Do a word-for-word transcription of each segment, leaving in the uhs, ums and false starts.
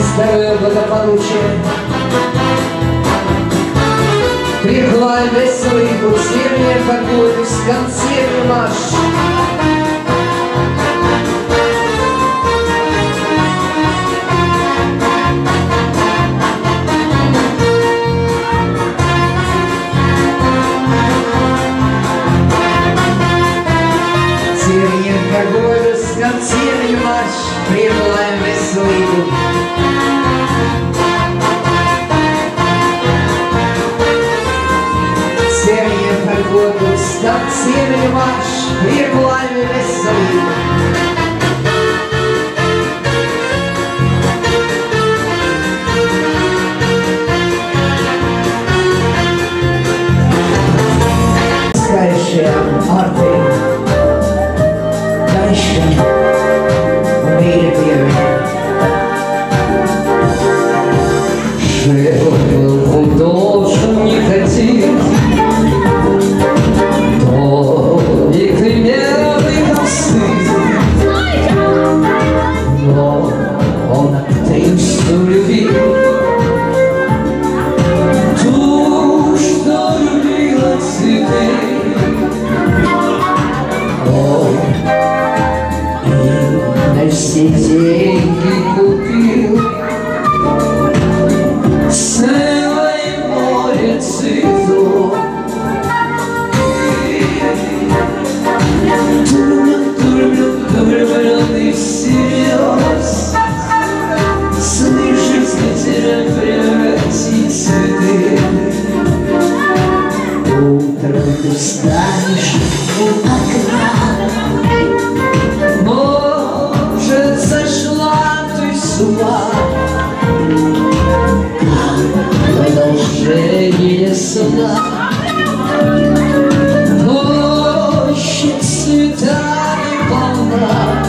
здоровья, благополучия. Приехала веселый буксирные погоды с концертом марш. Погода с концертом марш. Приехала веселый погоду с концертом марш. Приехала веселый. Скажи, арты. Жил был должен не хотеть, домик имел и простых, но он актрису любил, ту, что любила цветы. Все деньги купил целое море цветов. Турман, турман, влюбленный всерьез, слышишь, ветер превратит цветы. Утром ты встанешь у окна, продолжение сна. Площадь цветами полна,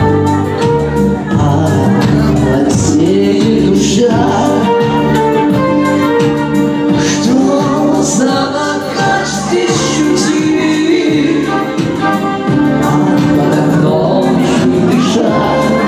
а молодеет душа. Что за макач здесь чудит, а под окном чуть дыша.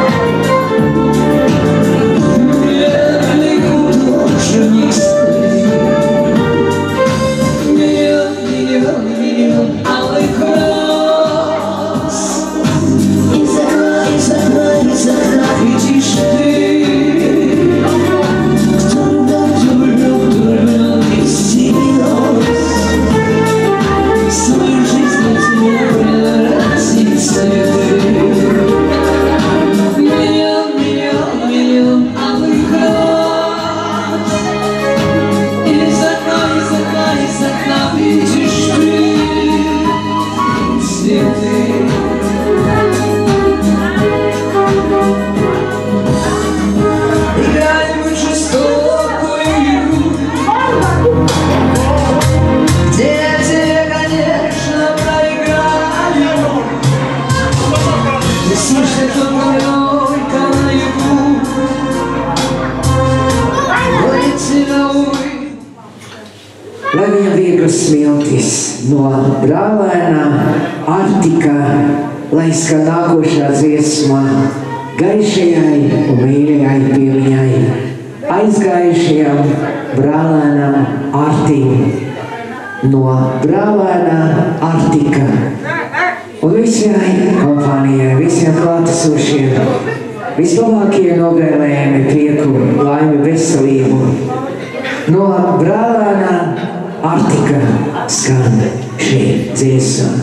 Lai viņa vieglas smiltis no brālēnā Artika, lai skan nākošā dziesmā gaišajai un mīļajai pie viņai, aizgājušajam brālēnam Artim, no brālēnā Artika. Un visai kompānijai, visiem klātesošiem, vislabākie novēlējumi, prieku, laimi, veselību. No brālēnā Artika skan šī dziesma.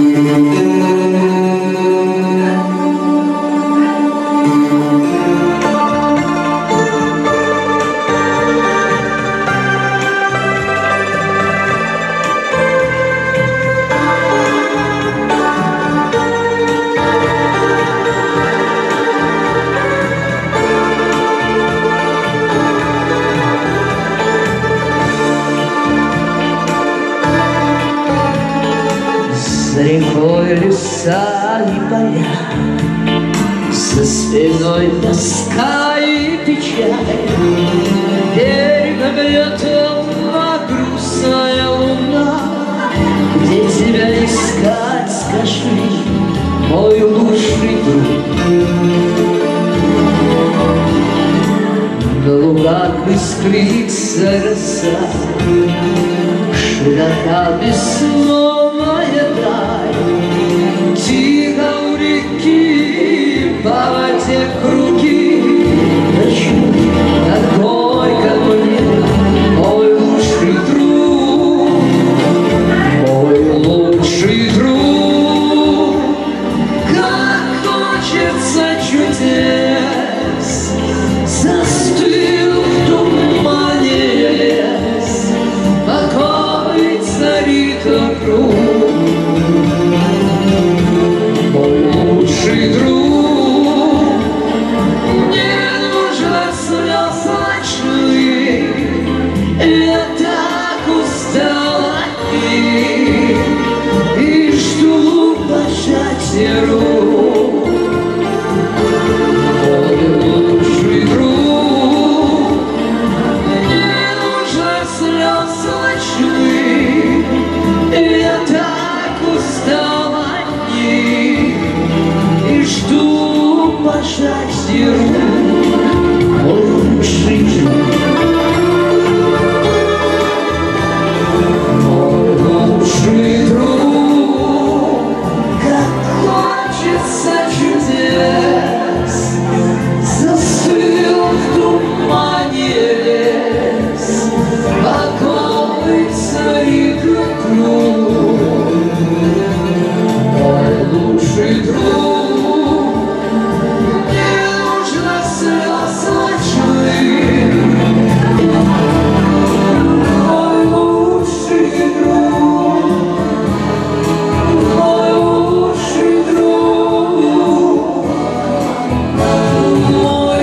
За рекой леса и поля, за спиной тоска и печаль. Берегом летела грустная луна. Где тебя искать, скажи, мой лучший друг? как искрится роса, широка весновая даль, тихо у реки, по воде круги, ночью так горько мне, мой лучший друг, мой лучший друг, как хочется чудес, застыл в тумане лес, покой царит вокруг. Мой лучший друг, мне нужно слез ночных, я так устала от них и жду пожатия рук. Мой лучший друг, мне нужно слез ночных, я так устала от них и жду пожатия рук. Мой лучший друг, мой лучший друг, как хочется чудес, застыл в тумане лес, покой царит вокруг. Мой лучший друг, мне нужно слез ночных. Мой лучший друг, мой лучший друг, мой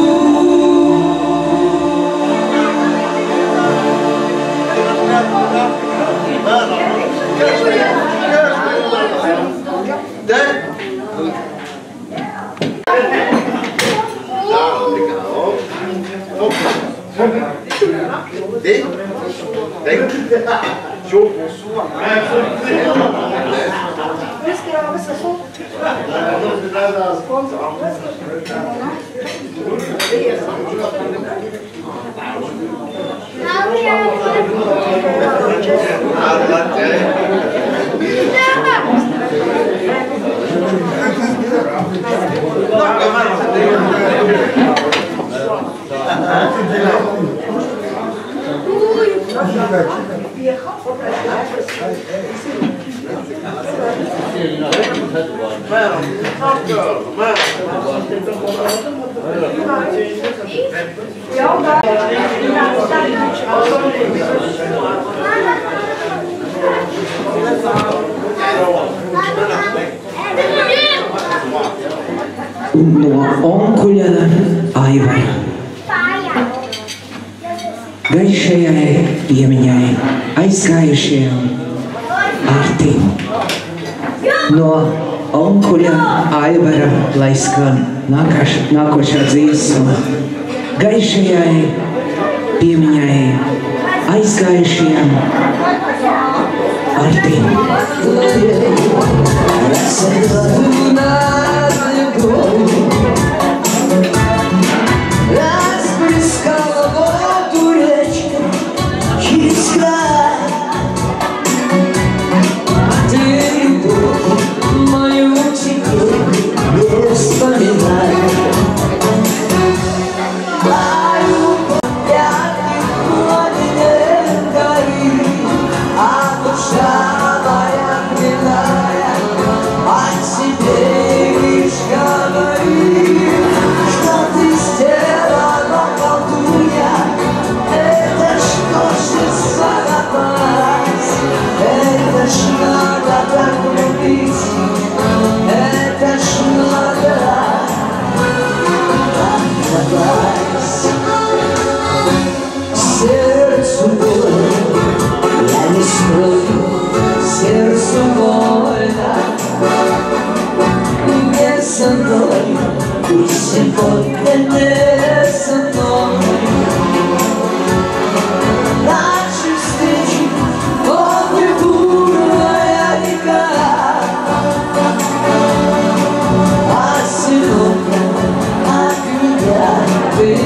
No onkuļa Aivara. Gaišajai piemiņai aizgājušajam Artim. No onkuļa Aivara, lai skan nākaš, nākošā dziesma. Gaišajai piemiņai aizgājušajam Artim. Расплескала воду речка через край, а ты любовь мою теплую не вспоминай. А любовь ярких пламенем горит, а душа моя гнилая о тебе лишь говорит, что ты сделала, колдунья. Это ж кошечка напасть, это ж надо так любить, это ж надо так напасть. Сердцу больно, я не скрою, сердцу больно. Не со мной, и сегодня не со мной. Наши встречи, помню, бурная река, а сегодня от меня ты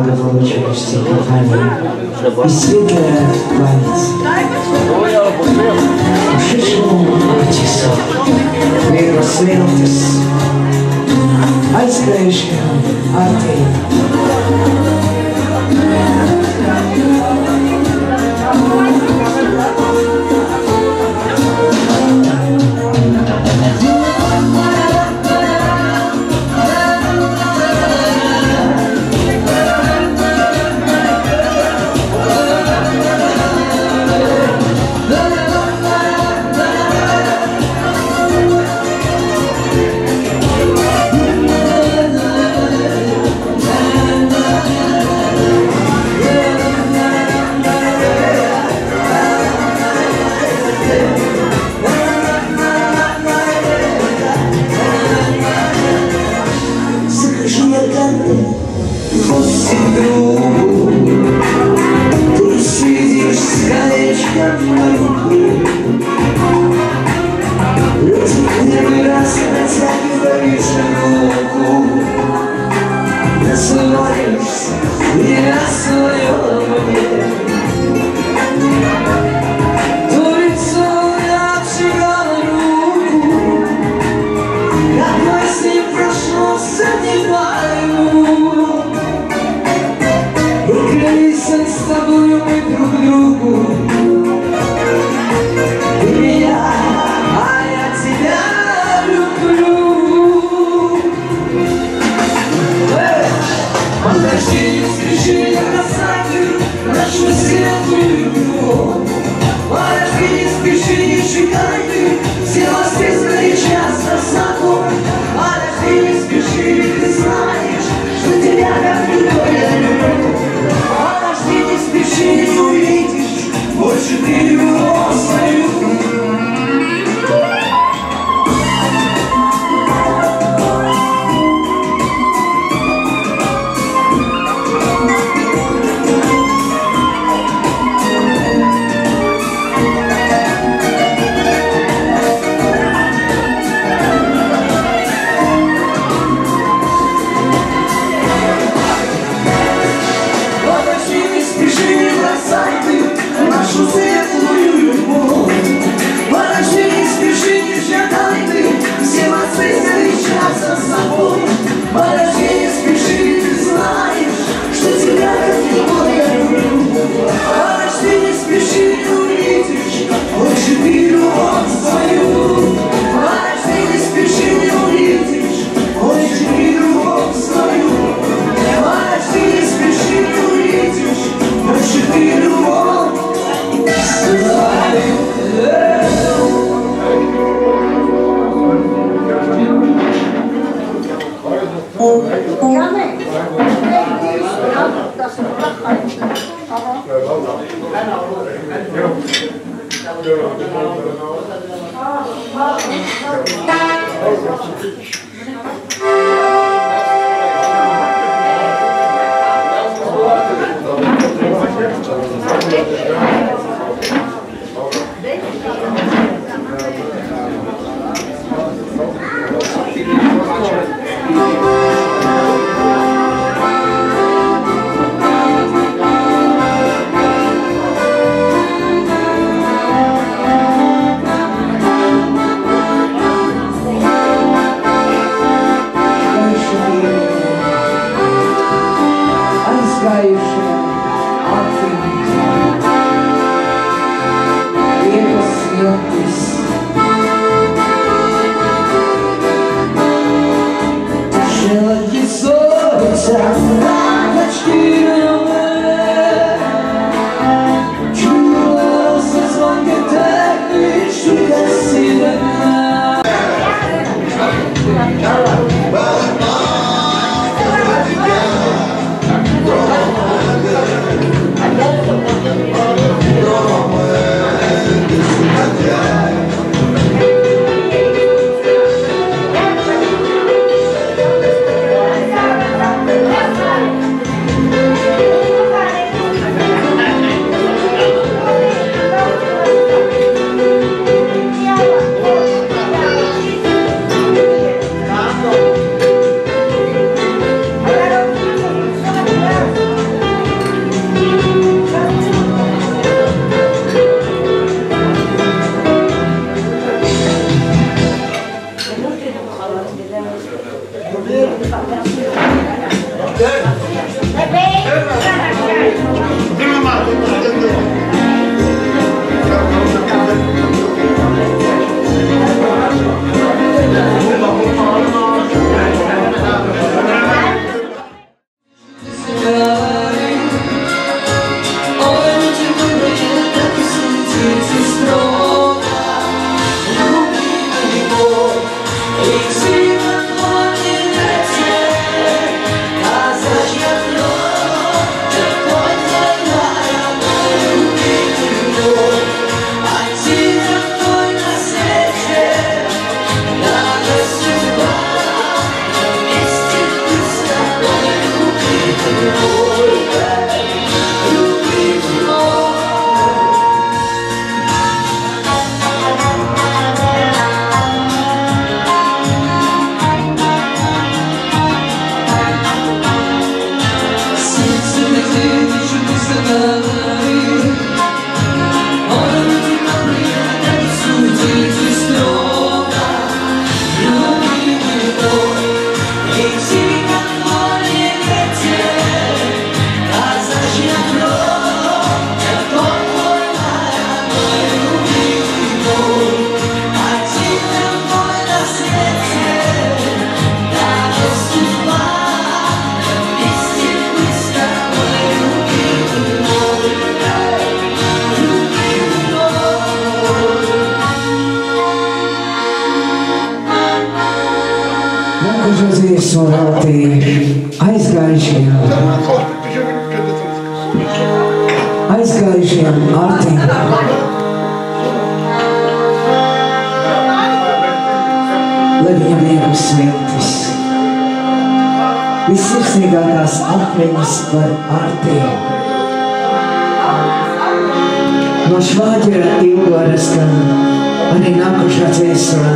благополучности, кохания и светлая память ушедшему Атису, миру святость, aizskrējušajām acīm. Good. Dziesmu veltīja aizgājušajām, aizgājušajām Artīm. Lai viņam vienas smiltis, vissirsnīgākās atmiņas par Artīm. No švāģera Ilgora skan arī nākušā dziesmā.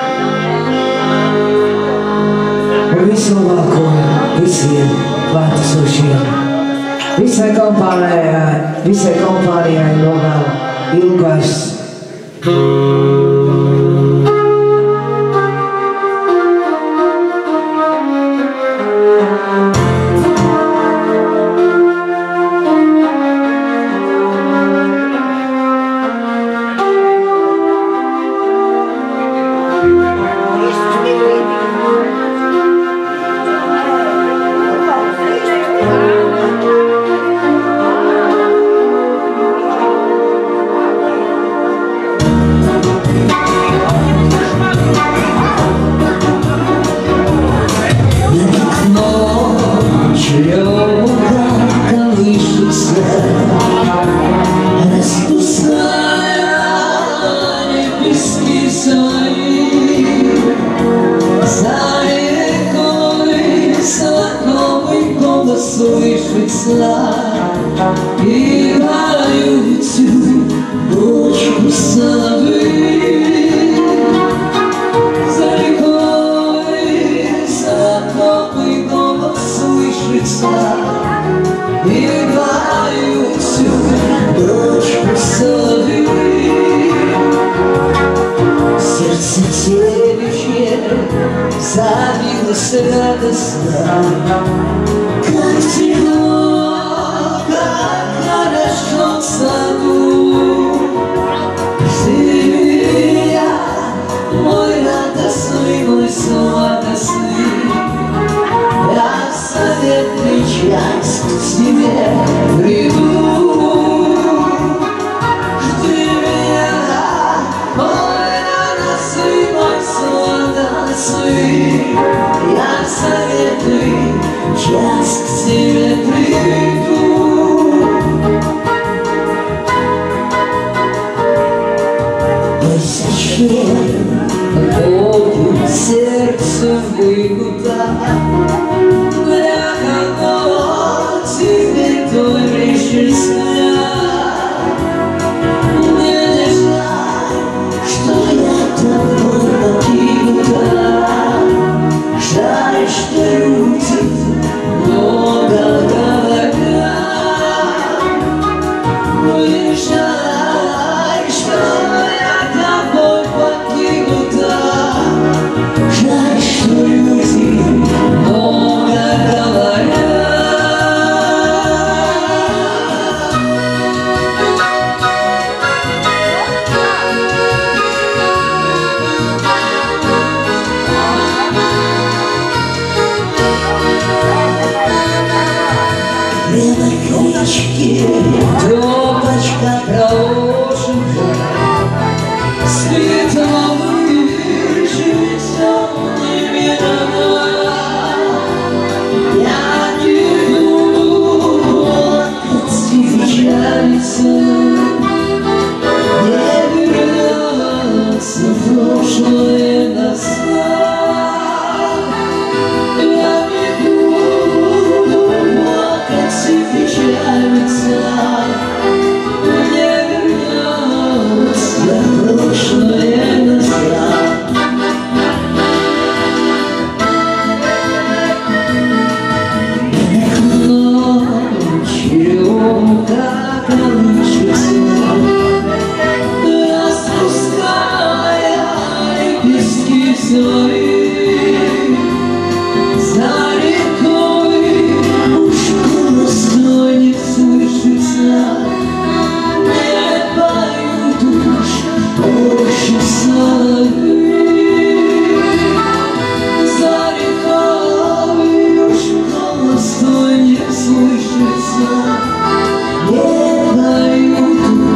Un visu labāko visiem klātesošiem. Visai kompānijai, visai kompānijai novēl Ilgors.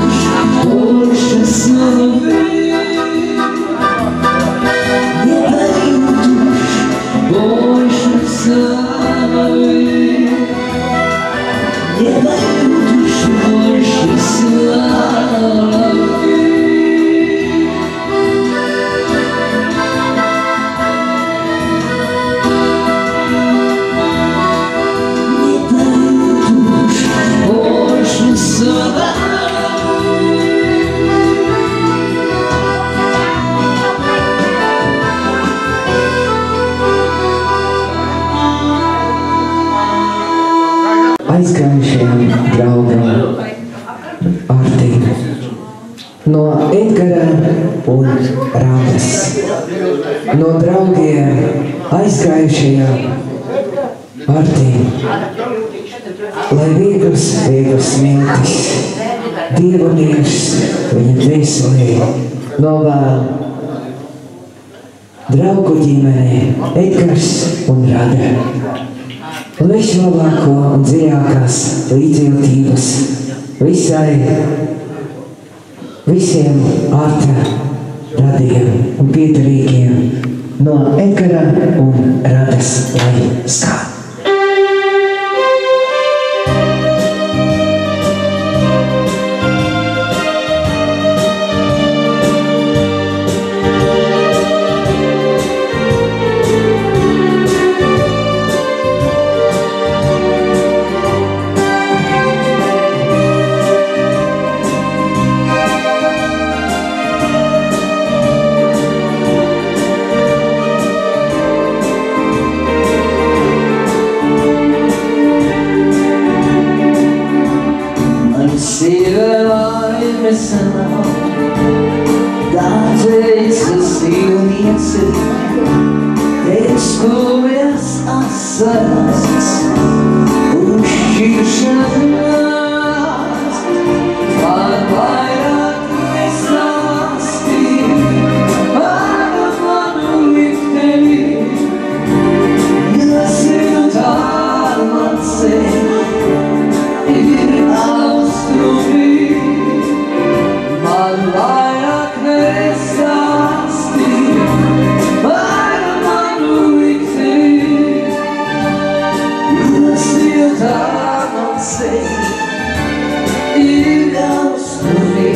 Не Aizgājušajam draugam Artim no Edgara un Radas, no draugiem aizgājušajam Artim, lai vieglas, vieglas smiltis, dievonieks viņa dvēselī novēl draugu ģimenei Edgars un Rada. Un vislabāko un dziļākās līdzjūtības visai, visiem Arta radiem un piedarīgiem no Edgara un Radas lai skan. Dažreiz ilnieci, ekskuries asaras, uzšķiršanās, man vairāk nestāstīja par manu likteni, kas ir tālu man ceļ, ir austrumi. Man vairāk nestāstīja par manu likteni, kas ir tālu man ceļ, ir austrumi.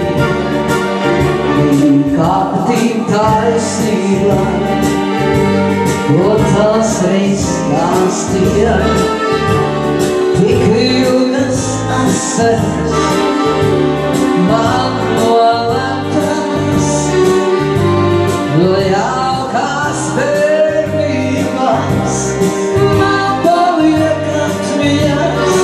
Kāptīm taisnība, ko tās reiz stāstīja, tik ilgas asaras, man nolemtas, no jaukās bērnības, man paliek atmiņas,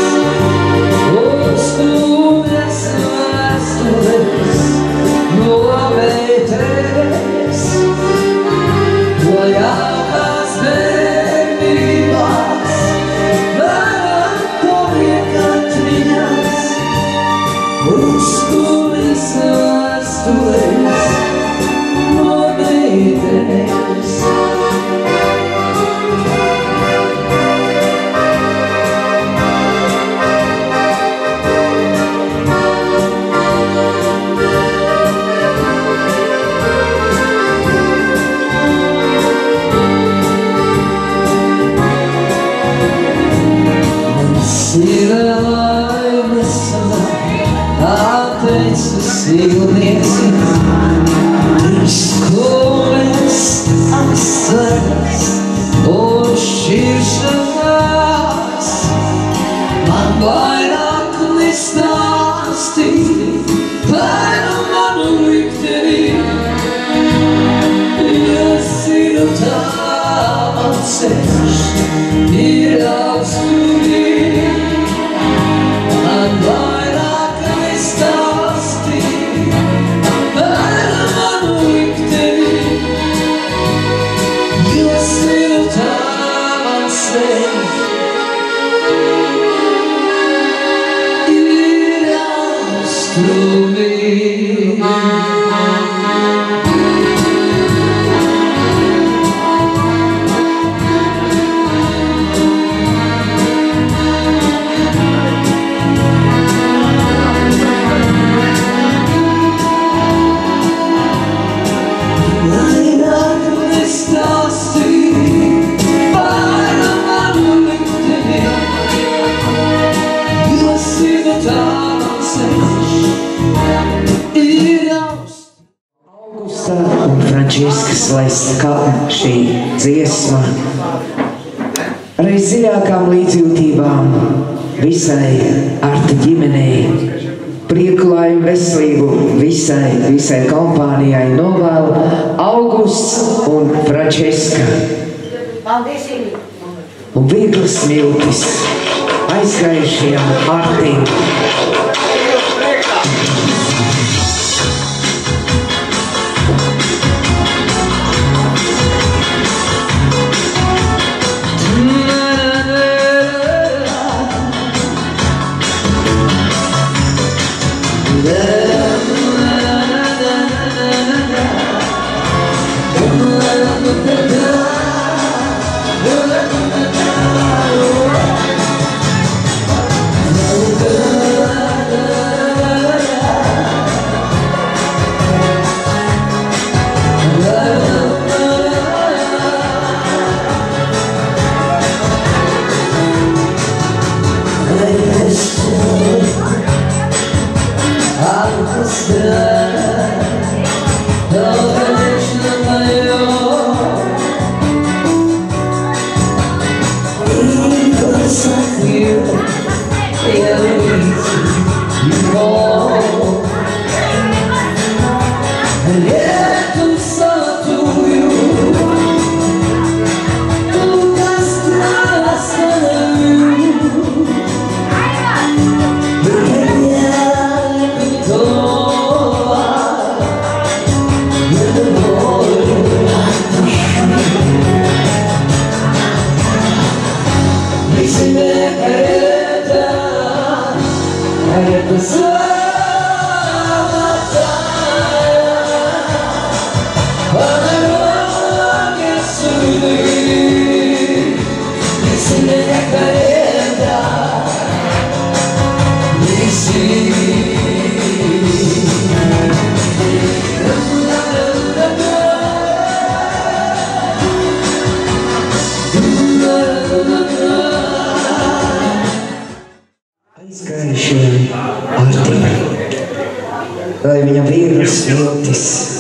uzstūmjas vēstures, no meitenes, no jaukās bērnības, man paliek atmiņas, uzstūmjas vēstures, no meitenes. Silnieci, izskūmēs asaras un šķiršanās, man vairāk nestāstīja par manu likteni, kas ir tā man ceļš, ir austrumi. Man vairāk nestāstīja par manu likteni, kas ir tā man ceļš, ir austrumi. You're Augusta un Frančiskas laista šī dziesma reiz dziļākām līdzjūtībām visai Arta ģimenei, prieku, laimi, veselību visai, visai kompānijai novēl Augusts un Frančiska. Un vieglas smiltis aizgājušajam Artim. Lai viņam vieglas smiltis,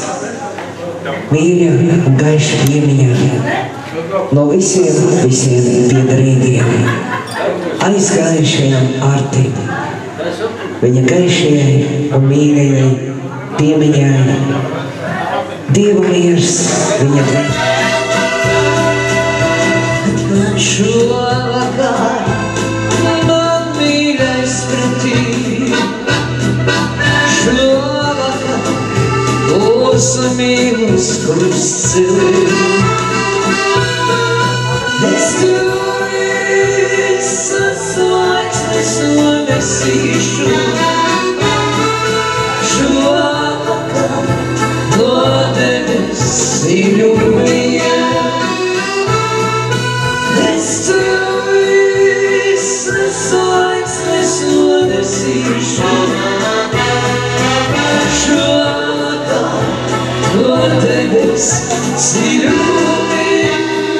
mīļa un gaiša piemiņa no visiem, visiem piedarīgiem, aizgājušajam Artim, viņa gaišajai un mīļajai piemiņai, Dieva miers viņa dvēselē. Šovakar man mīļais pretī, šovakar mūsu mīlus krusts. Es tu visas laiksnes nonesīšu, šovakar no debesīm jūmija. Es tu visas laiksnes nonesīšu, šovakar no debesīm jūmija.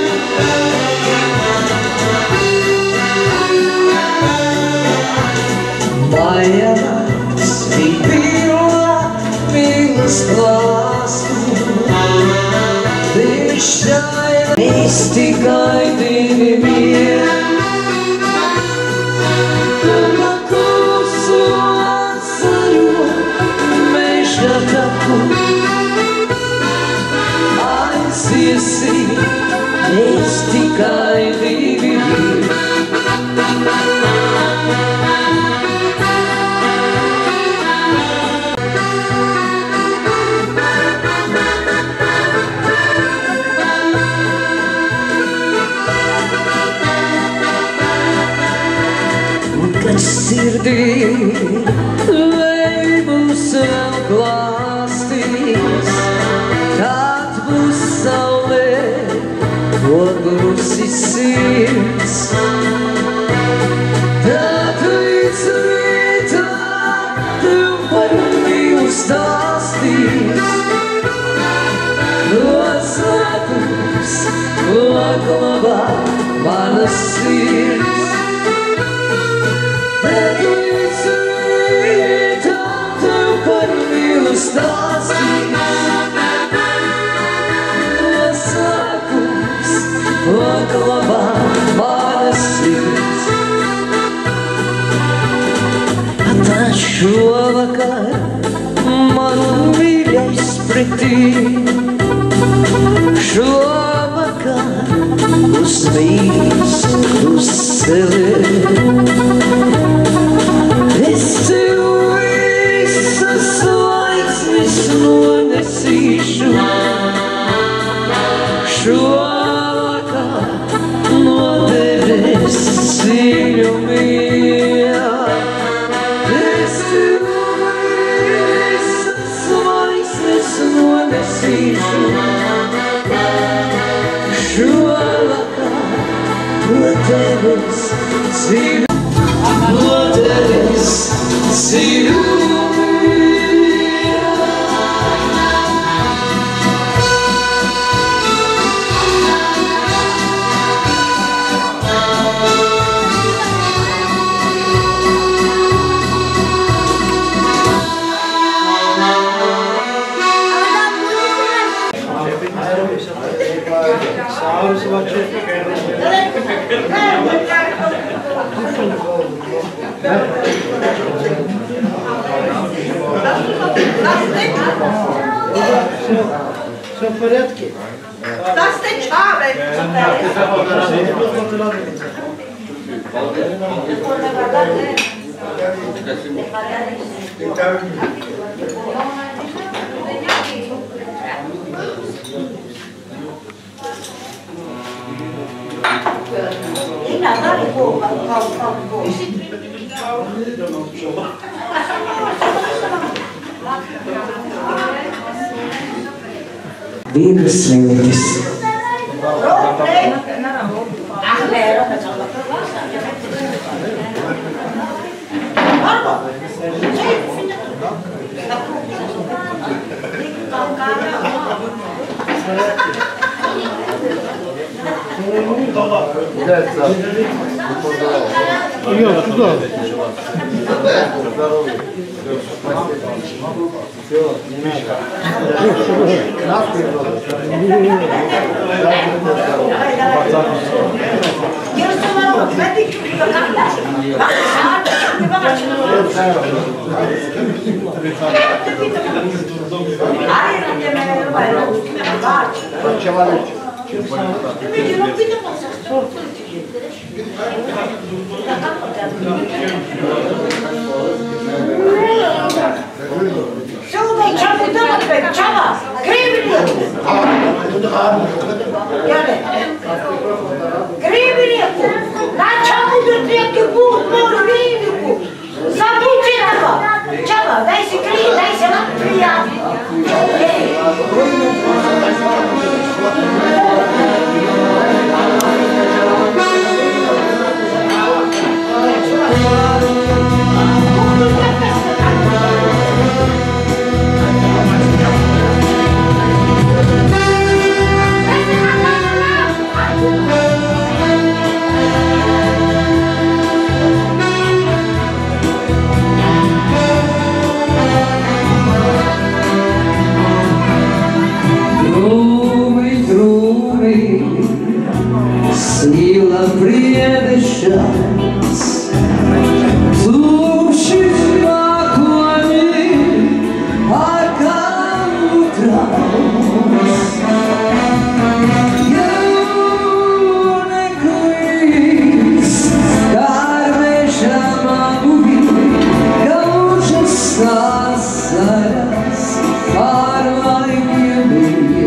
Maija nakts bija pilna mīlas klāstu, viņš šķāja mēs tikai divi vieni. Tava klusu asaru meža taku, aiziesi mēs tikai divi vieni. Sirdī lai būs vēl glāstīs, kad būs saulē nogurusi sirds. Tad līdz rītā tev par mīlu stāstīs, noslēpums, ko glabā manas sirds. That Šovakar man mīļais pretī, šovakar uz visu uz sevi. Es tev visas laiksnes nonesīšu, šovakar no tevis dziļumā. Es tev visas laiksnes nonesīšu, šovakar no tevis dziļumā, no tevis dziļumā. Все в порядке? Да встречали! Vīras svētis. Идем сюда. Şurada çabuktan atmayın, çaba! Grebini! Yani, grebini! Na çabudur diye ki bu, bu grebini! Zabudźcie tego! Czaba, daj się klej, daj się na klej! Сила предышать, слушать наклони, пока утро. Я не крыс, кармеша мамуги, гаужа сасарас, арвай небе.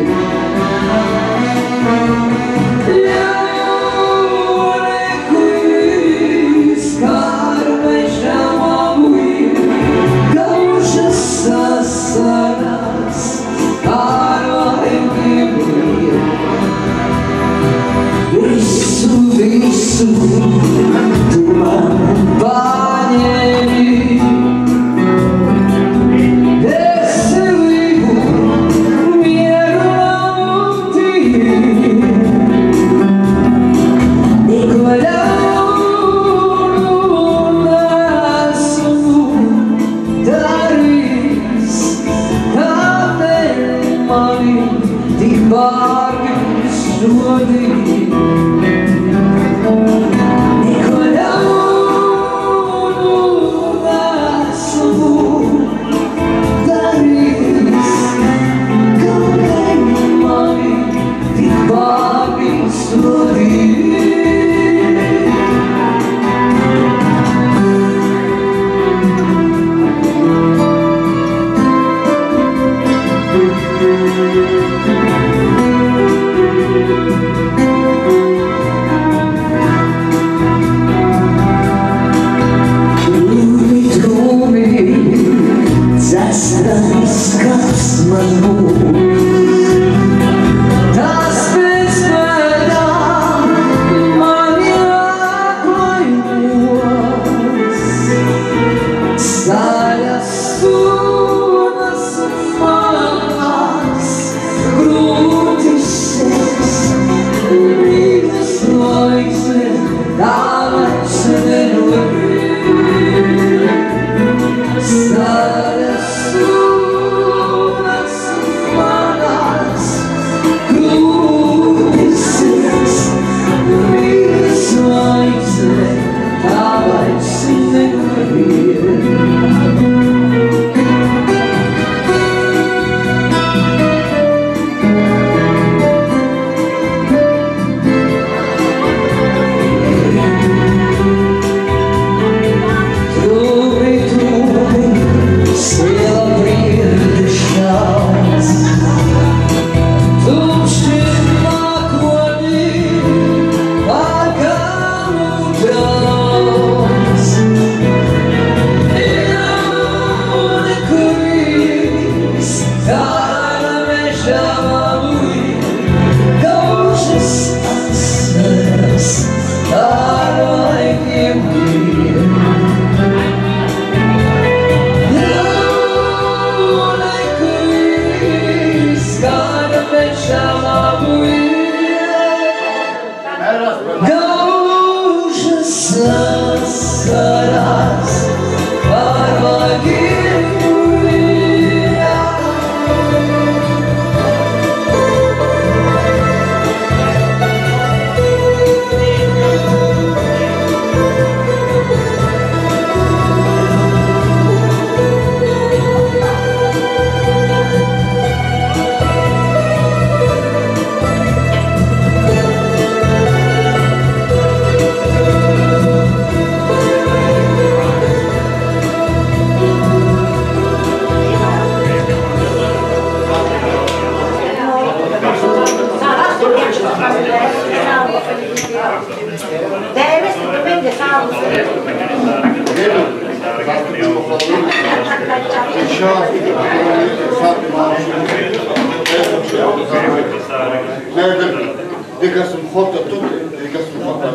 Dikasım foto tut, dikasım foto.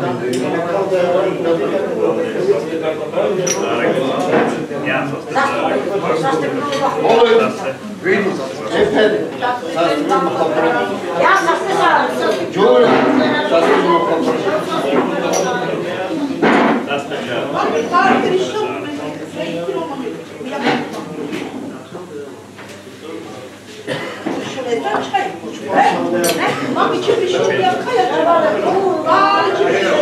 Ja sam se sam. Čuli? Sasvim foto. Mami će više lijeka, ja ću vada kurva, će više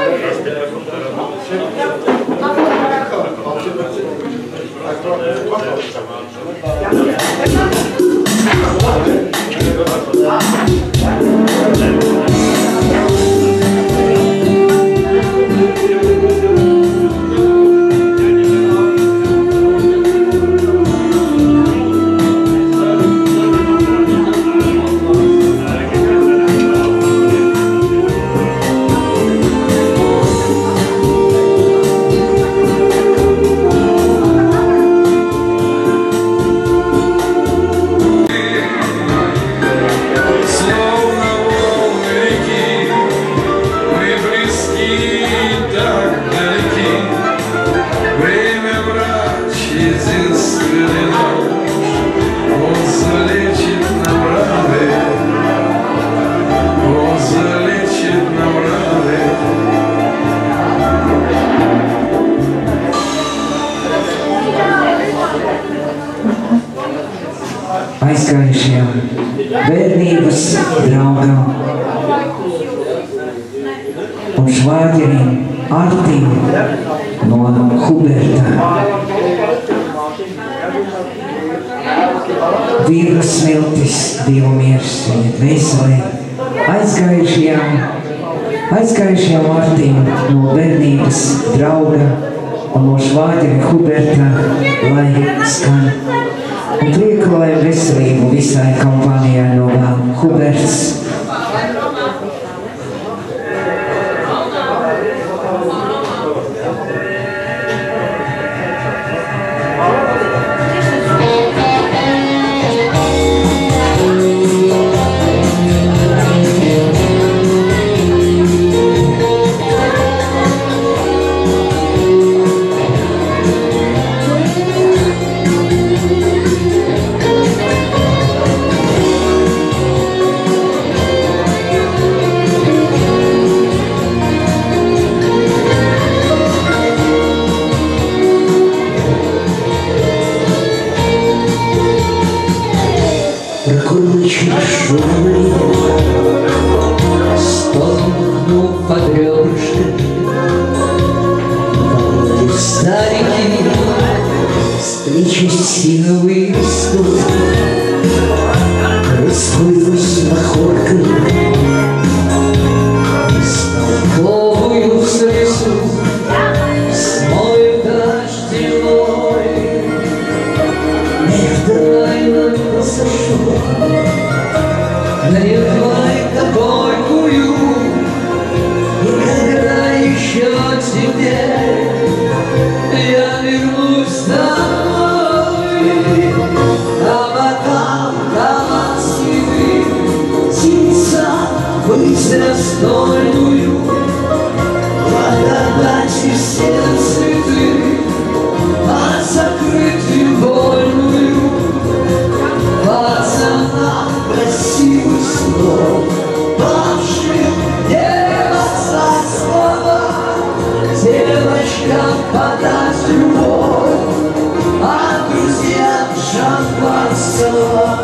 aizgājušajam bērnības draugam un švāģerim Artim no Huberta. Dievas smiltis, Dievu miers viņa dvēselē. Aizgājušajam, aizgājušajam Artim no bērnības drauga un no švāģera Huberta, lai skan. Un prieku, lai veselību visai kompānijai no Huberts. Столкнув под ребрышко, Володи старики, встречи синовый стук, расплылась махоркой, бестолковую слезу, смою дождевой. Эх, тайно сошел, наливай тобою, и когда еще теперь я вернусь домой, а бокал дамасский птица быть раздольную, благодати все цветы, а закрытую больную пацана красивый слов, павших деваться слова, девочкам подать любовь, а друзьям шампанского.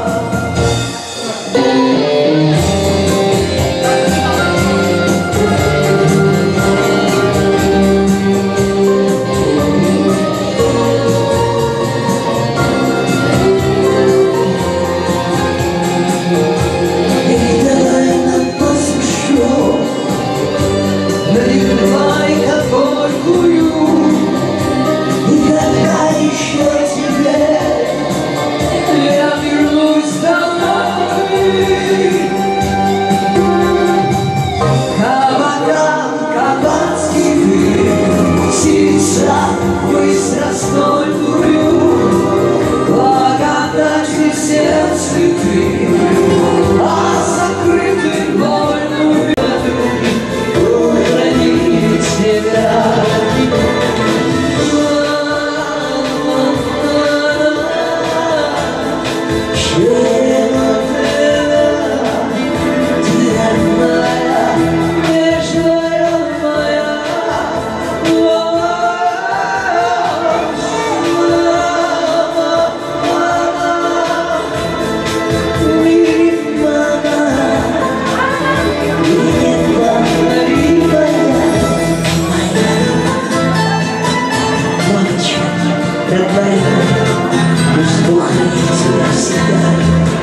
твоя, пусть Бог хранит тебя всегда.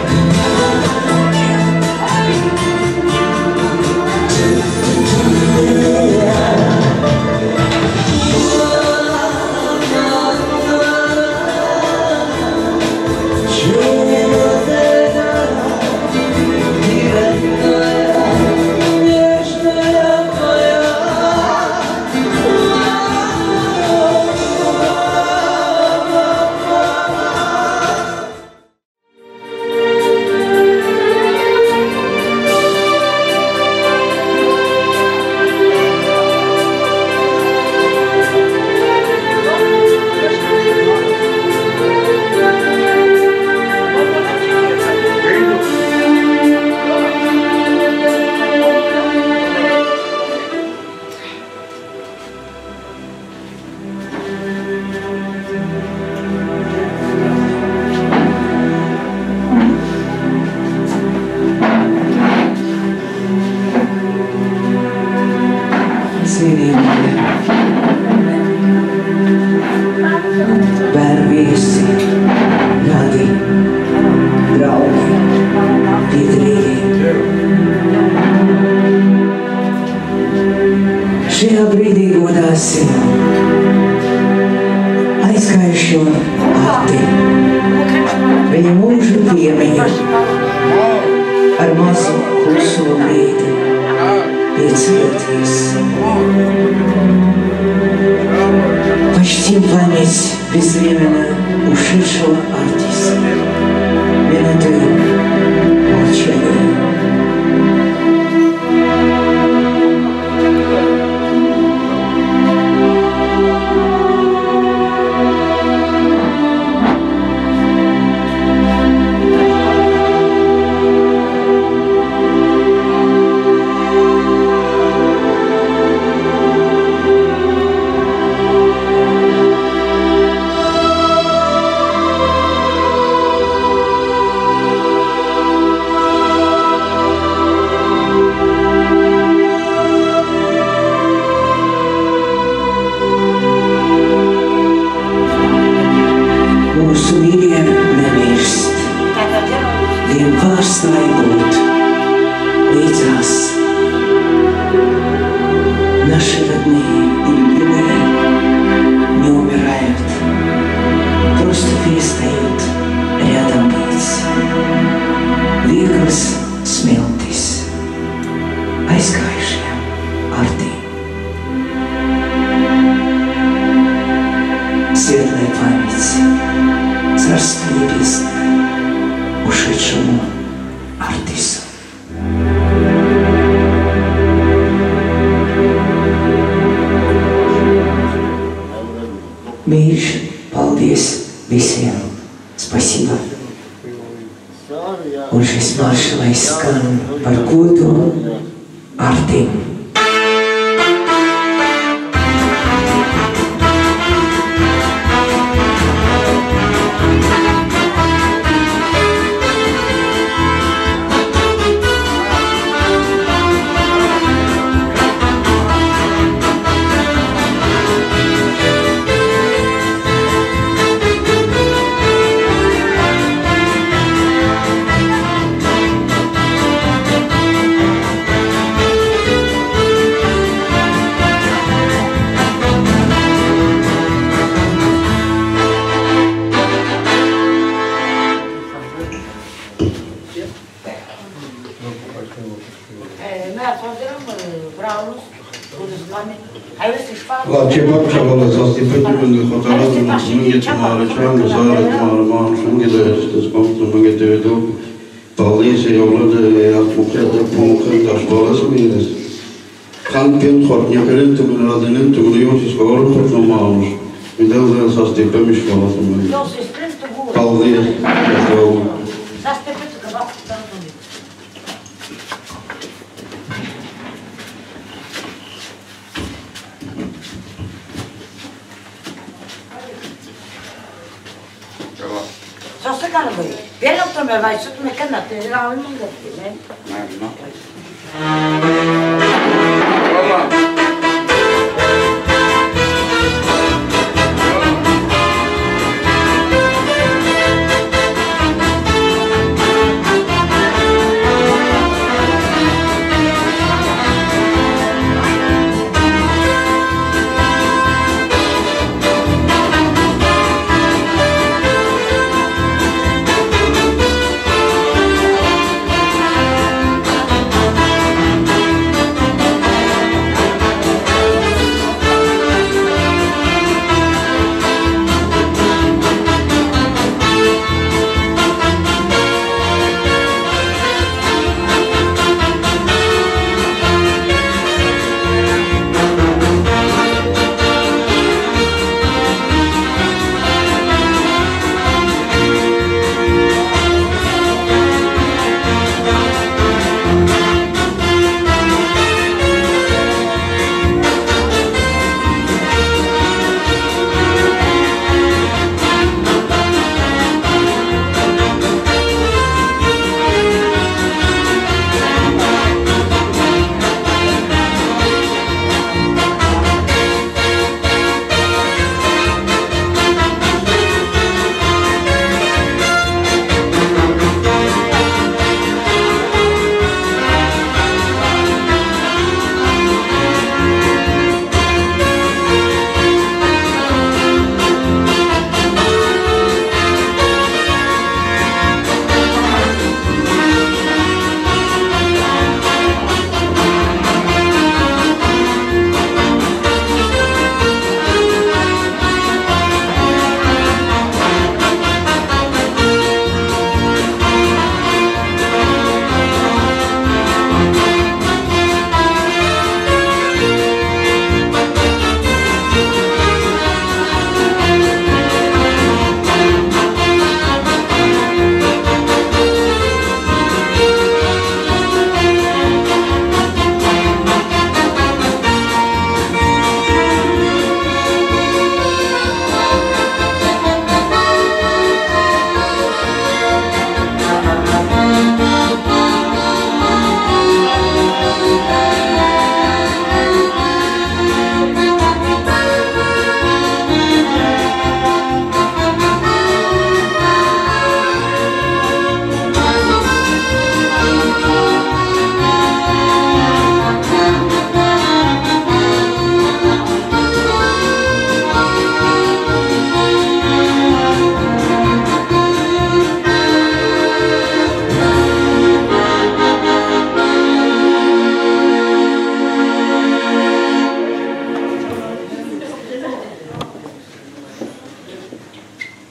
Šajā brīdī godāsim aizgājušo Arti, viņa mūžu piemiņu, ar mazu kluso brīdi pieceļoties. Почтим память безвременно ушедшего артиста. Минуты молчания. Наши родные и любимые не умирают, просто перестают рядом быть. Вīgls smeltis, aizgājušie Arti. Светлая память, царство небесное, ушедшему Артису. Mīļš, paldies visiem, spasībā. Un šis maršs, lai skan par godu Artim. La ce babcia vă lăsați din pentru când hotărâți mângheți mare ceam, zare mare mare, mânghe de este spamtă, mânghe de vedu, palise, eu de atmucată, pomocând, aș vă lăs mine. Când când hort, ne perente mine la dinente, mine eu și scoară hort nu mauș. Videl de să stipe mi școala să mine. Palise, eu Só cara boi. Pega o teu vai, só tu me quer na terra, não não deve, né? Não.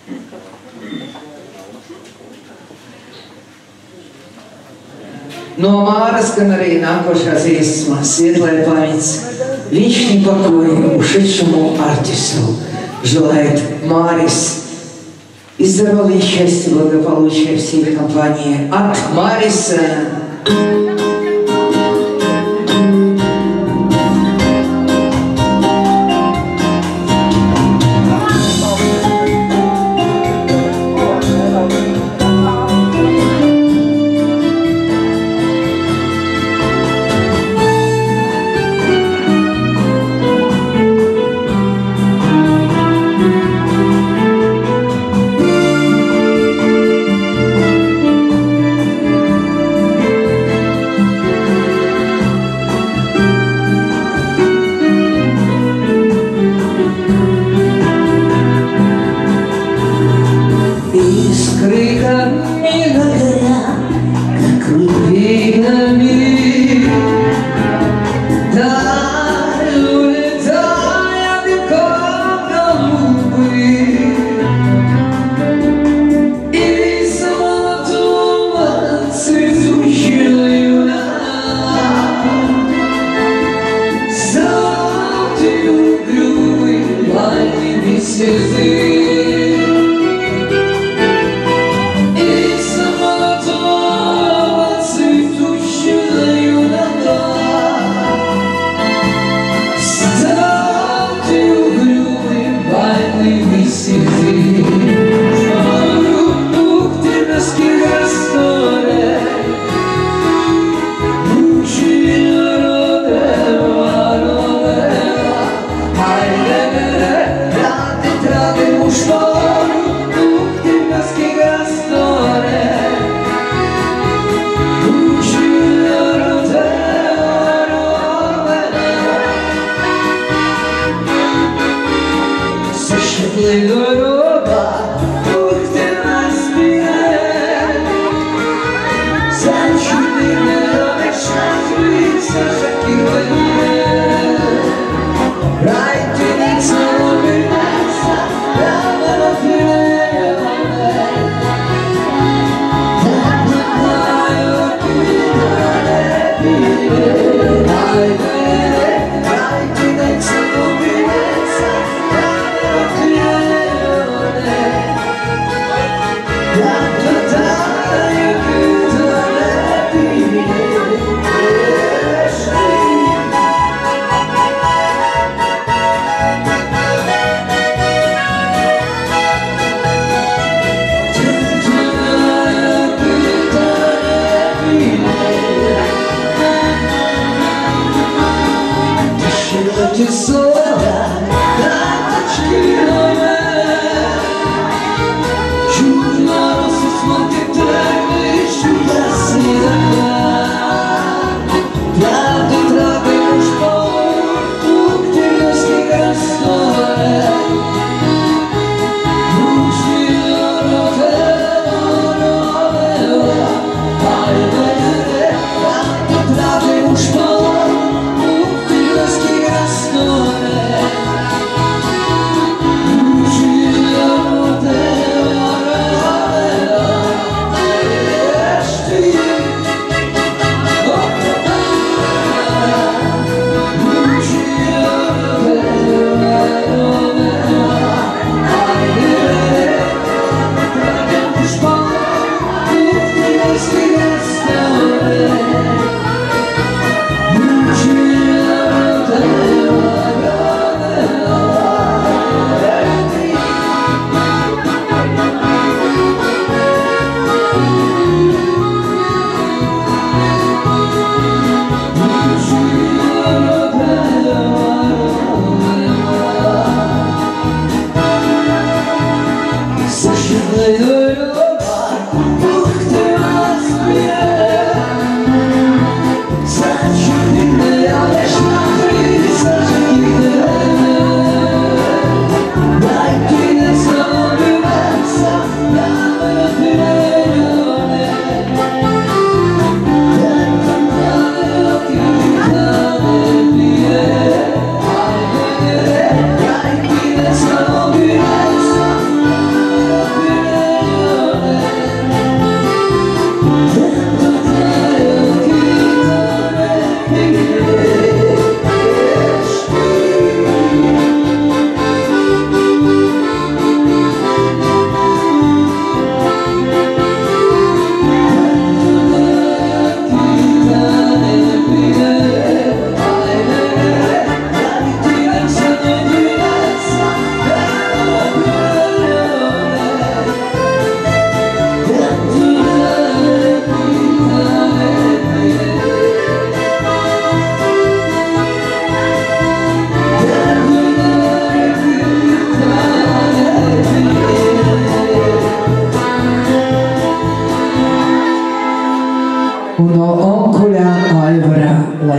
No Māras, gan arī nākošās iesmas Svētlai pamēts вечный покой ушедшему артисту. Желает Марис и здоровья, счастья, благополучия всей компании от Мариса. It's a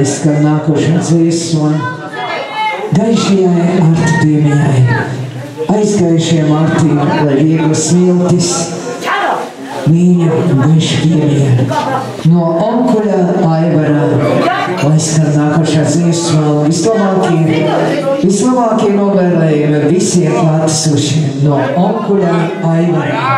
aizskan nākošā dziesma gaišajai Artu piemiņai. Aizgājušajam Artim, lai vieglas smiltis, mīļa gaiša piemiņa. No onkuļa Aivarā, lai skan nākošā dziesma, vislabākie, vislabākie novēlējumi visiem klātesošiem no onkuļa Aivarā.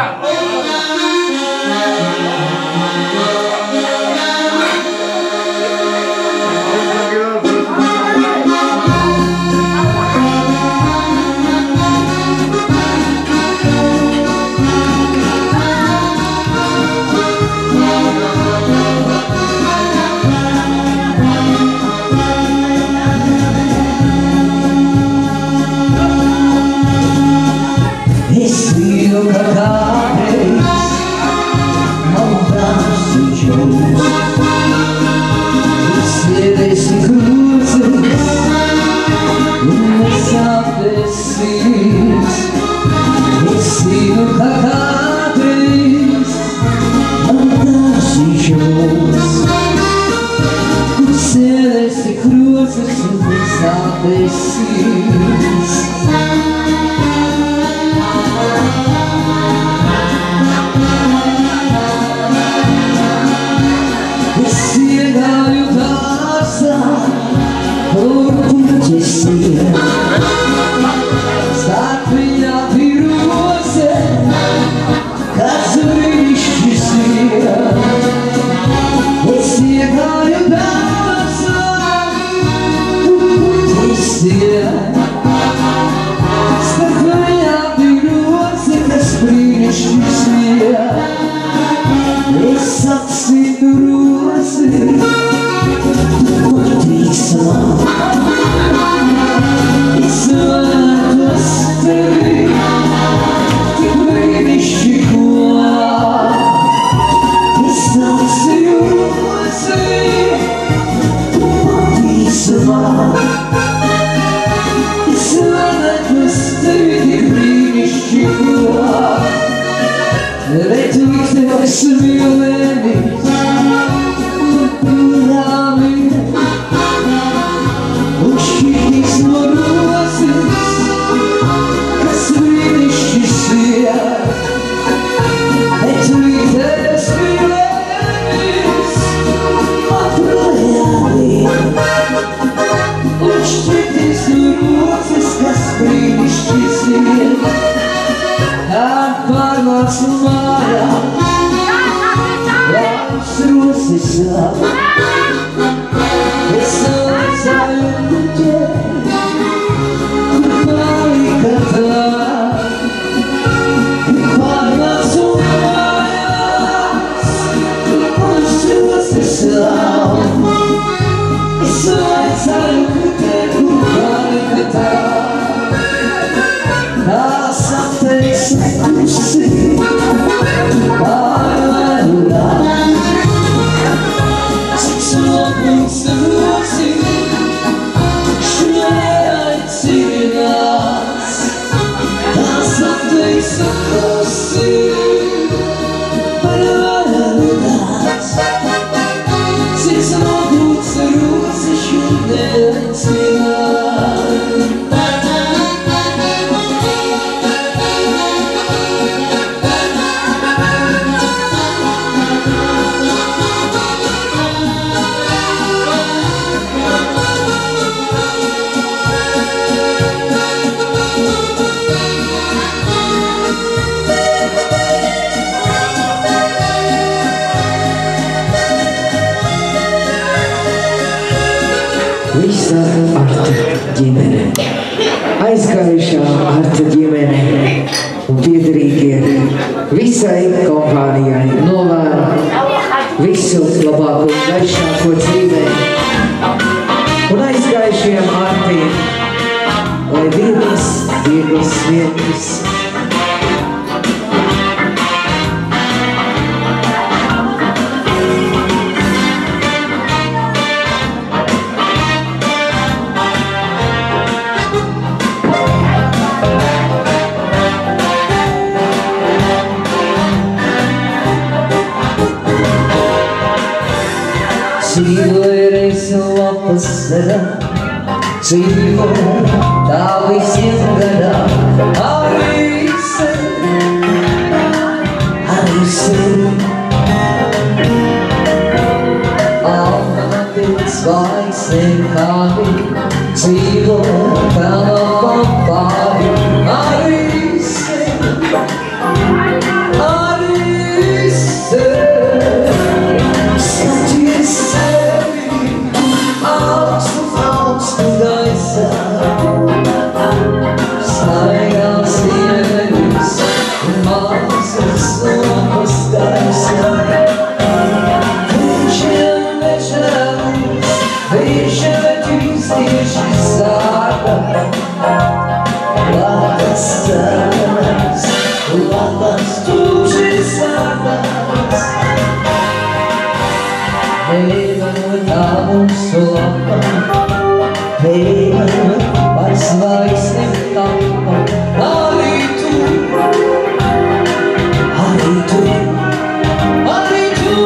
Visa Arta ģimene, aizgājušā Arta ģimene un piederīgie visai kompānijai novēl visu labāko un gaišāko dzīvē. Un aizgājušiem Artiem, lai vieglas, vieglas smieklus. Cīlēreiz labā сыра, живо дал всем годам. Алиса, Алиса, zwei Senkari, Zivo, Kalabambari, Alice, Alice, Satisse, aus dem Haus du Geister, steig aus ihr Lüß, und machst es nur aus Geister. Was weiß im Campo, Ali tu, Ali tu, Ali tu,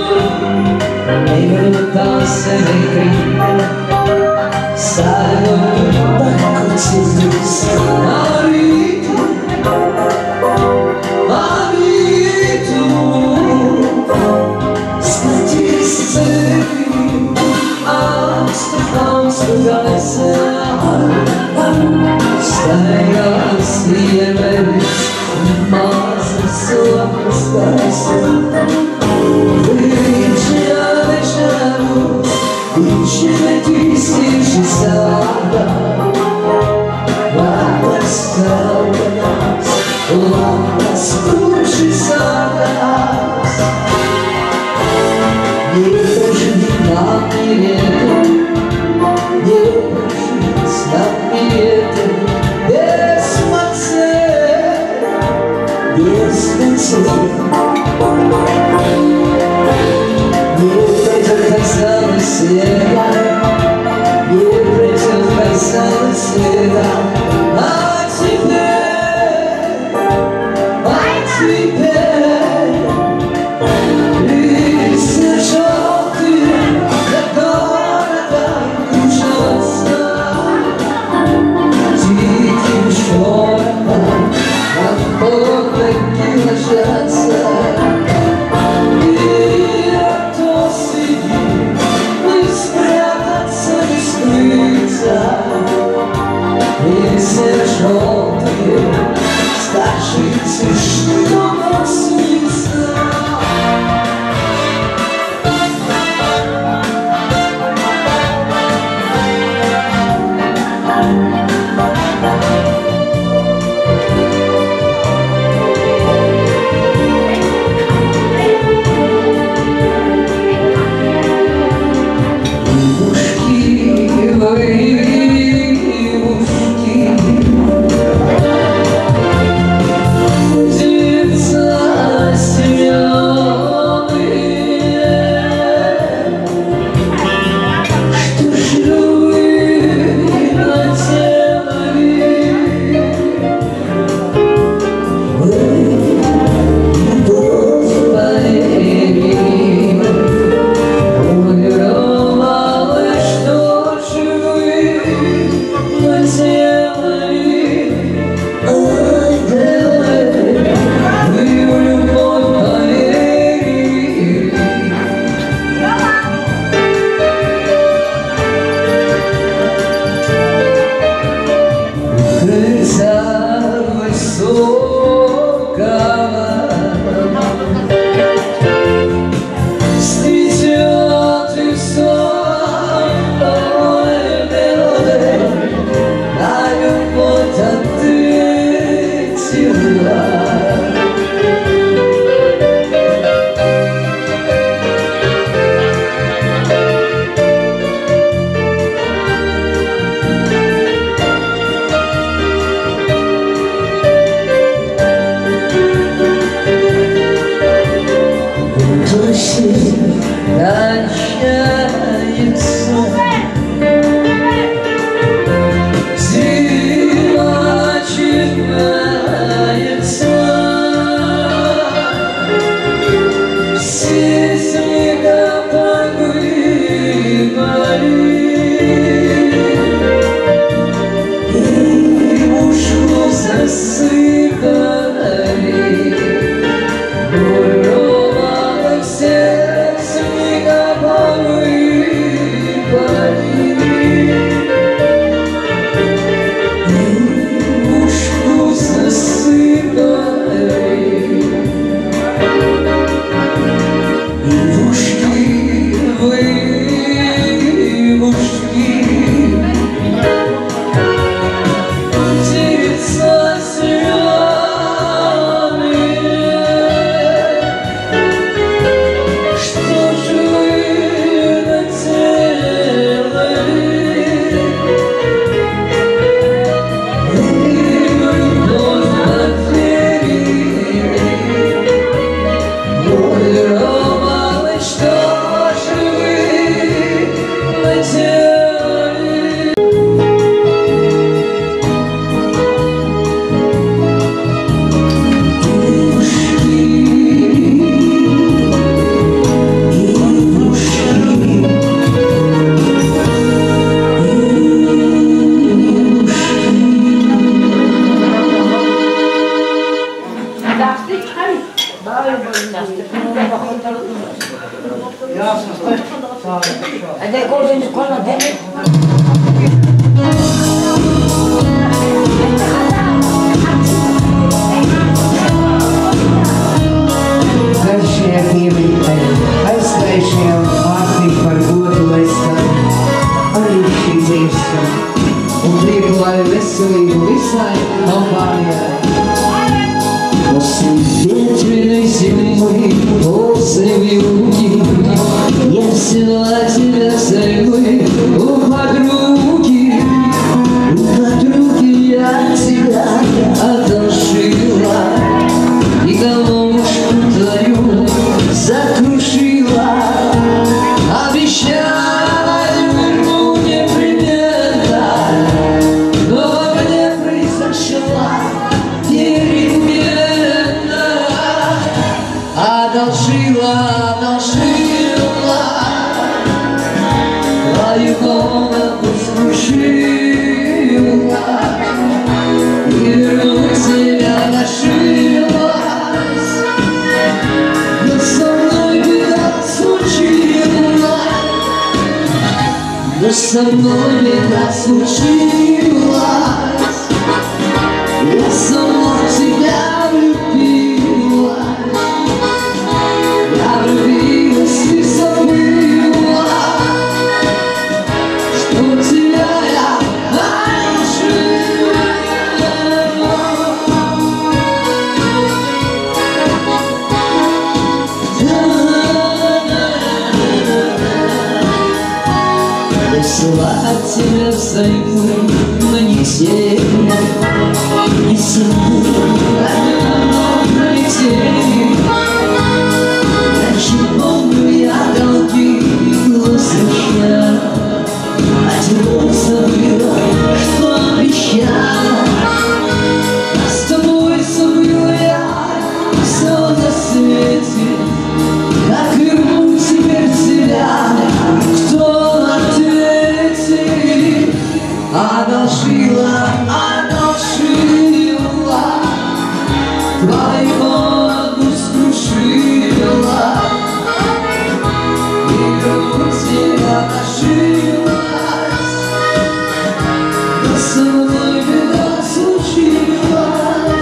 e non tasse nei crini, salgo da così Ali tu, Ali tu, scatti aus dem Haus du Geister, steig aus ihr Welt und machst es so aus Geister. Vince alle Schamu, vince le tristi ci sarà, guarda stradanas, guarda struci sardas. Nie prosi na mnie, nie prosi na mnie, jest mace, jest mace. Nie przeczekaj sam siebie, nie przeczekaj sam siebie, a ciebie, a ciebie. Spre Ada golden sekolah deh. Garšie dievītei, aizstājušajām vārtī par godu lai skan arī šī dziesma. Un gribu, lai veselību visai kompānijai. После ветреной зимы, после вьюги, я взяла тебя взаймы у подруги. У подруги я тебя одолжила, и головушку твою закружила. Обещала верну непременно, но мне произошла перемена. Одолжила, одолжила, твою голову скружила, и вернуть тебя решилась, но со мной беда случилась, но со мной беда случилась, я сама тебя влюбилась. Я влюбилась и забыла, что тебя я одолжила. Пришла от тебя взаймы, но не тень, не забыла, но пролетели. Помню я долги возвращала, а теперь забыла, что обещала. А с тобой забыла я все на свете, как верну теперь тебя, кто ответит? Одолжила, одолжила, твою голову скружила. Со мной беда случилась.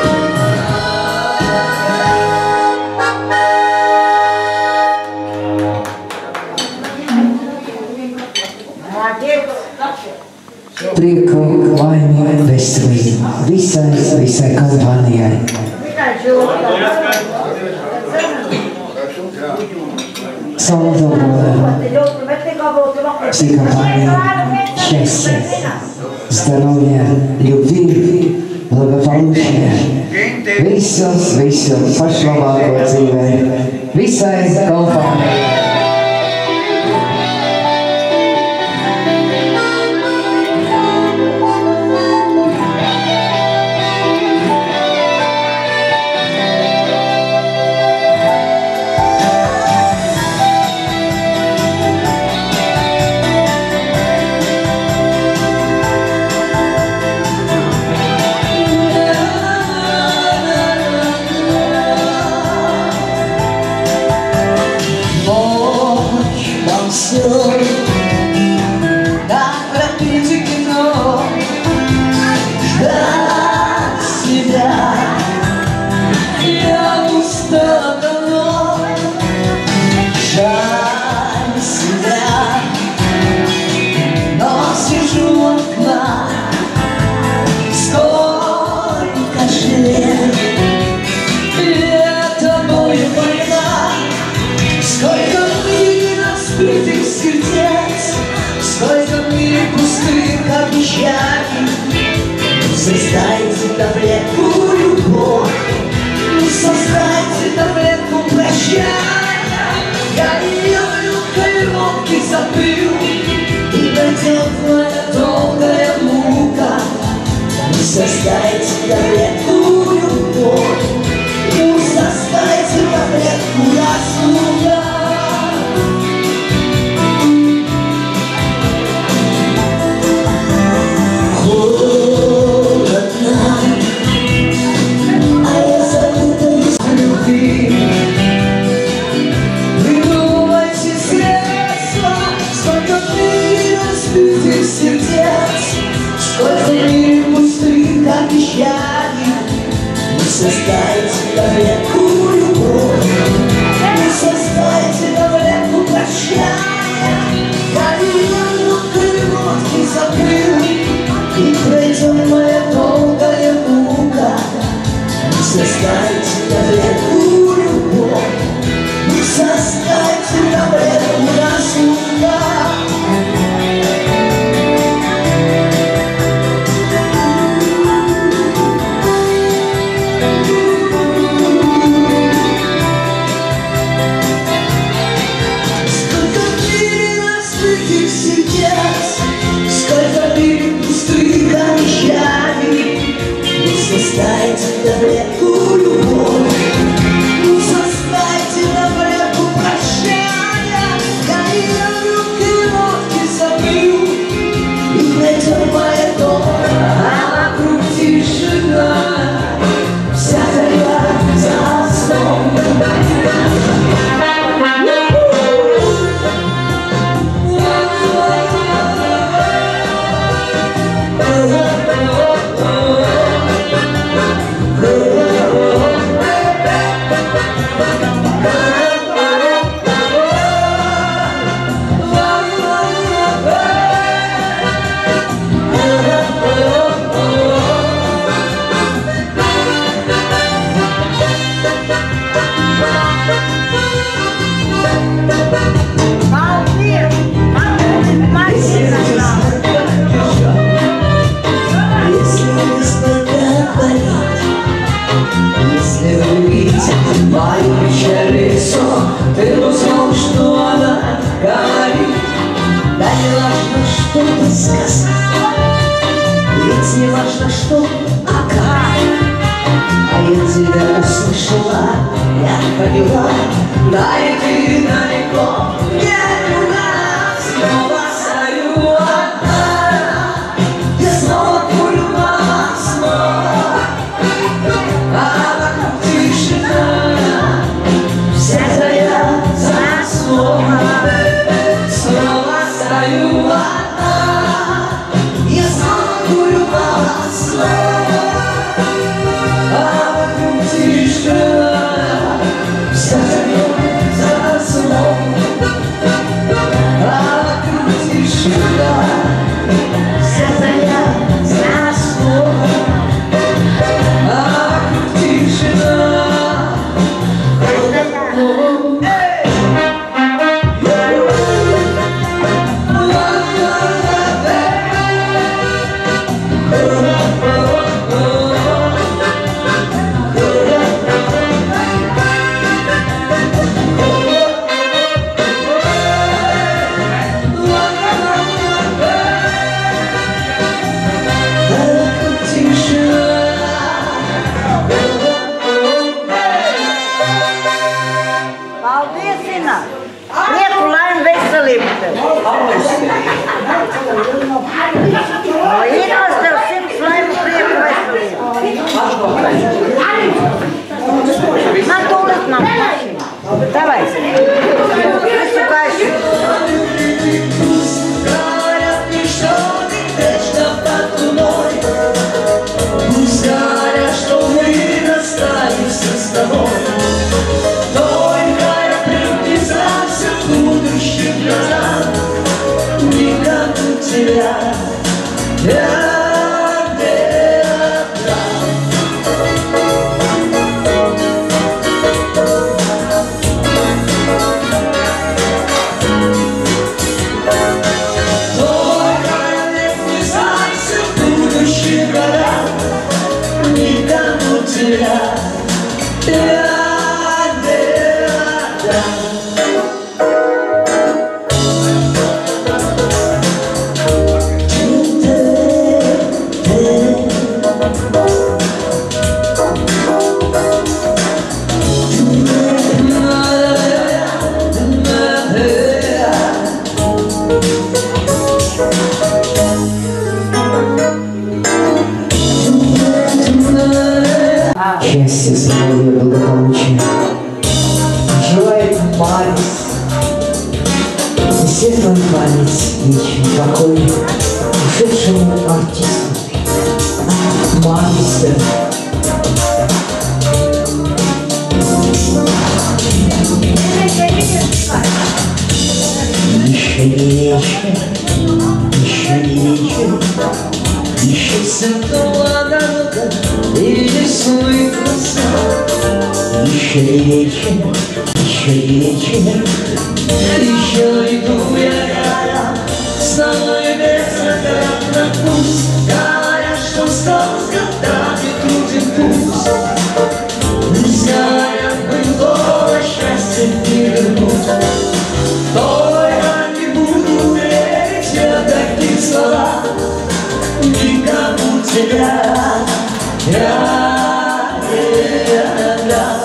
Prieku, laimi, veselību visai, visai kompānijai. Самого доброго всей компании, счастья, здоровья, любви, благополучия. Visus, visus pašlabāko dzīvē, visai kompānijai. Так пропить кино, ждать себя. Я устала давно, жаль себя, но сижу у окна. Сколько же лет я тобою больна, сколько миль разбитых сердец, сколько миль пустых обещаний. Создайте таблетку любовь, создайте таблетку прощания. Я ее люблю, веревки забыл, и пройдет твоя долгая мука. Создайте таблетку любовь, создайте таблетку разлука. Холодно, а я забыта. создайте далеку любовь, не создайте далеку прощания. Я ее лодки закрыл, и пройдет моя долгая мука. Не создайте далеку любовь, не создайте далеку разлука. Создайте далеку любовь, не создайте далеку прощания. Я ее руки лодки забью, и пройдет моя доля, а вокруг тишина, вся заря за окном. Мое печальное лицо, ты узнал, что она говорит. Да не важно, что ты сказал, ведь не важно, что, а как. А я тебя услышала, я поняла, да и ты далеко не была. Снова стою одна, я снова курю мама, снова. А вокруг тишина, вся заря за окном. Снова стою одна, я снова курю мало снова. А вокруг тишина, вся заря за окном. А вокруг тишина, вся заря за окном. Давай. Говорят мне, что ты вечно под луной. Пусть говорят, что мы расстанемся с тобой. Только я приблизался к будущим глазам. Никому тебя я не отдам. Никому тебя я не отдам. вечер, еще не вечер, еще светлая дорога и рисует глаза. Еще не вечер, еще не вечер, еще иду я рядом с тобой безотрадно пусть. Говорят, что стал с годами труден путь. Нельзя было счастье не вернуть. Только не буду верить я таких словах. Никому тебя я не отдам.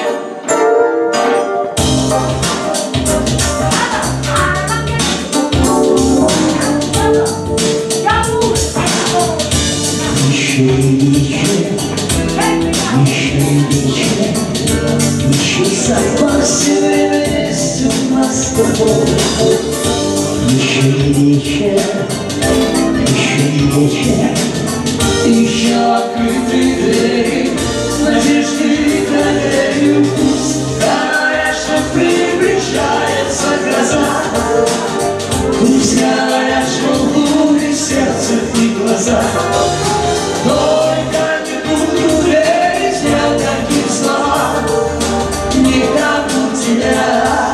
Еще вечер, еще вечер, еще запах северный у нас с тобой. Еще вечер, еще вечер, еще открытые двери, с надеждой на дверью пусть. Говорят, что приближается гроза. Пусть говорят, что бури сердце и глаза. Только не буду верить я таким словам. Никому тебя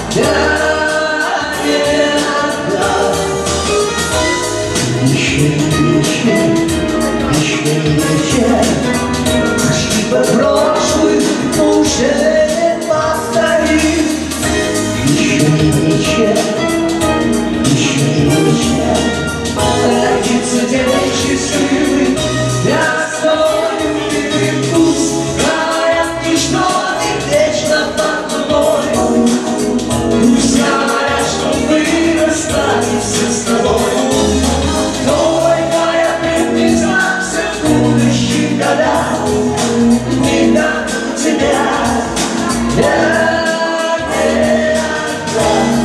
я не отдам. Еще вечер, еще вечер, ошибок прошлых уже не повторим. Еще вечер, еще вечер, родится девичий сын. Я стою и пусть. Говорят, ничто не вечно под тобой. Пусть говорят, что мы расстанемся с тобой. Только я не знался в будущих годах. Не дам тебя я не отдам.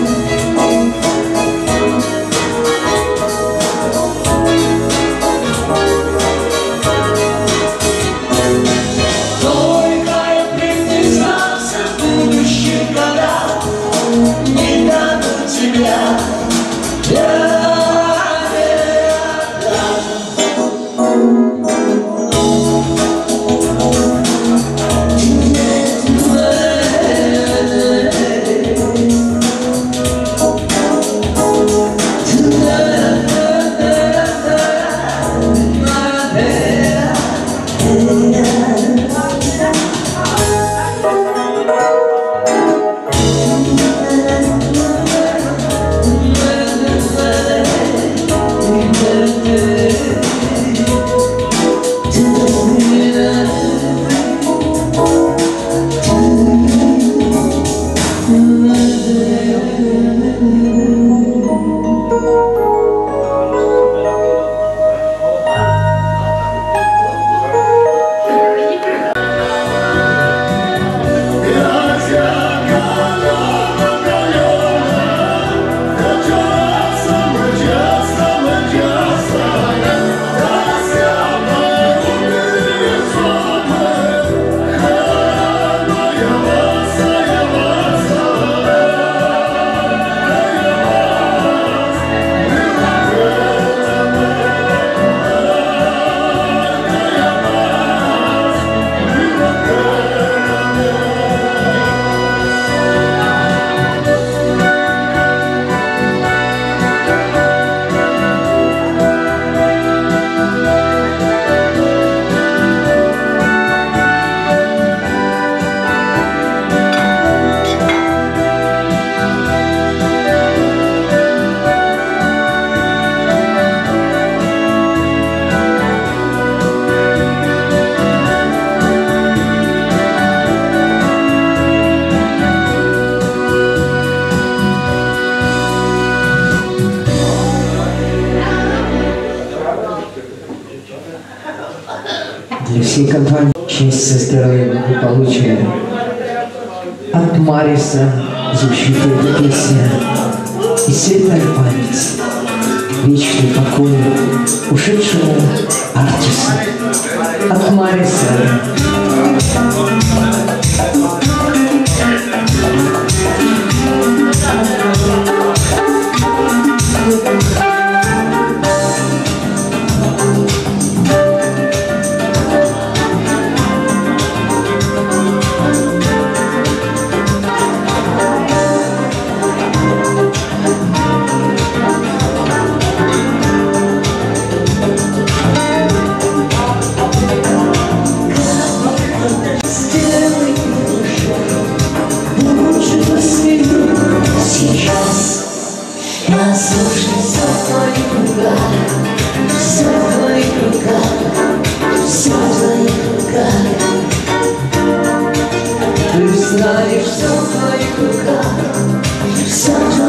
Для всей компании счастья, здоровья, благополучия. От Мариса звучит эта песня. И светлая память, вечный покой ушедшему артисту. От Мариса. Ты знаешь, все в твоих руках. Сам